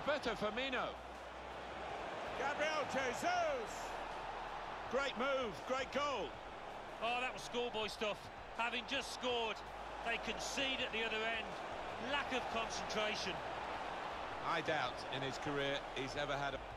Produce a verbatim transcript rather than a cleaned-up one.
Roberto Firmino. Gabriel Jesus! Great move, great goal. Oh, that was schoolboy stuff. Having just scored, they concede at the other end. Lack of concentration. I doubt in his career he's ever had a